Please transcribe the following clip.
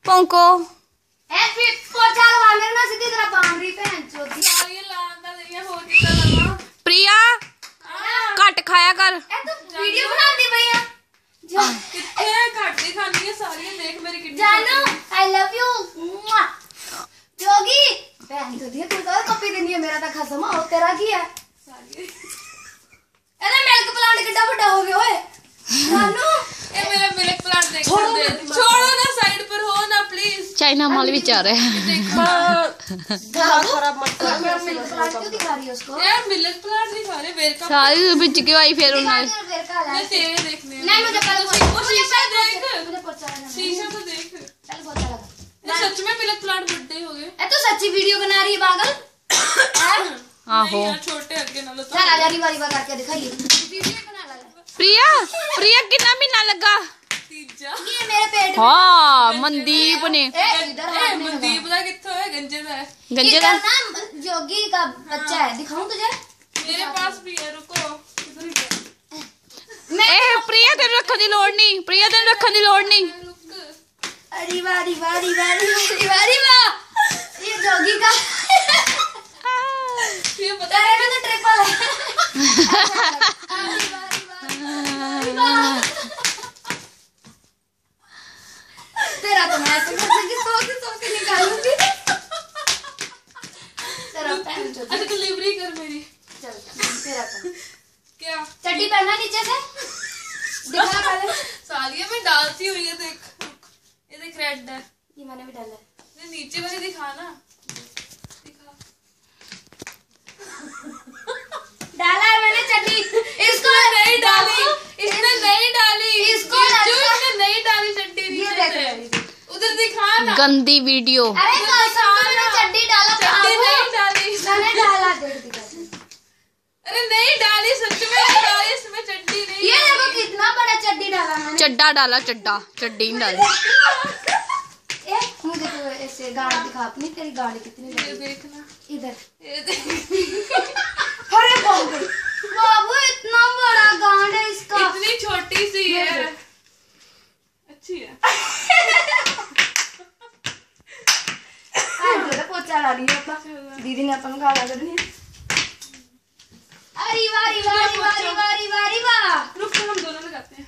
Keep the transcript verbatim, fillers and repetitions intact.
पोंको ए फिर पोछा लगा मेरे ना सीधी तरह बाउंड्री पे चोदी ये लांदा देया हो कितना लगा। प्रिया घट खाया कर। ए तू वीडियो बनाती भैया कितने घट दी खानी है सारी देख मेरी कितनी जानू आई लव यू जोगी बहन तो दिया तू तो कॉपी देनी है मेरा तो खत्म हो तेरा की है सारी अरे मिल्क प्लांट कितना बड़ा हो गया ओए जानू ए मेरा मिल्क प्लांट देख दे छोड़ो ना साइड पर हो ना प्लीज। चाइना माल भी चाह रहा है। खराब मत कर मेरा मिल्क प्लांट क्यों दिखा रही है उसको यार मिल्क प्लांट दिखा रहे वेर का सारी बिच के आई फिर उन्होंने मैं तेरे देखने नहीं मुझे पहले वो शीशा देख मुझे पोछा लगाना शीशा तो देख चल पोछा लगा ये सच में मिल्क प्लांट बर्थडे हो गए। ए तू सच्ची वीडियो बना रही है पागल आहो छोटे अगे ना लो तो चल आजा रिवा रिवा करके दिखाइए वीडियो बना लगा प्रिया प्रिया कितना महीना लगा तीजा ये मेरे पेट हाँ मनदीप ने ए इधर ए मनदीप दा कित्थों है गंजे दा है गंजे का ना जोगी का बच्चा है दिखाऊं तुझे मेरे पास भी है रुको इधर ही मैं ए प्रिया तेरे रखने की लोड़ नहीं प्रिया तेरे रखने की लोड़ नहीं। रुक अरे वाह अरे वाह अरे वाह अरे वाह अरे वाह ये जोगी का ये पता तेरे में तो ट्रिपल है अरे वाह अरे वाह अरे वाह तेरा तो मैं ऐसे करके सो के सो के निकालूंगी तेरा पहन जो अच्छा डिलीवरी कर मेरी चल तेरा तो क्या चड्डी पहनना नीचे से दिखा पहले सालिया में डालती हुई है देख ये देख रेड है ये मैंने भी डाला है ये नीचे वाली दिखा ना दिखा डाला है मैंने चड्डी इसको नहीं डाली इसने नहीं डाली इसको जो इसने नहीं डाली चड्डी ये नीचे देख से उधर दिखा ना गंदी वीडियो अरे कसम से मैंने चड्डी डाला चड्डी नहीं डाली मैंने डाला देख दिखा अरे नहीं डाली सच में डाली इसमें चड्डी नहीं ये देखो कितना बड़ा चड्डी डाला मैंने चड्डा डाला चड्डा चड्डी नहीं डाली। ए मुझे तो ऐसे गाड़ी दिखा अपनी तेरी गाड़ी कितनी ये बड़ी देखना इधर ये देख अरे बाप रे बाबू इतना बड़ा गांड है इसका इतनी छोटी सी है अच्छी है आज तो पोछा ला रही है अपना दीदी ने अपन गाला करनी है अरे वाह अरे वाह अरे वाह अरे वाह अरे वाह रुक हम दोनों लगाते हैं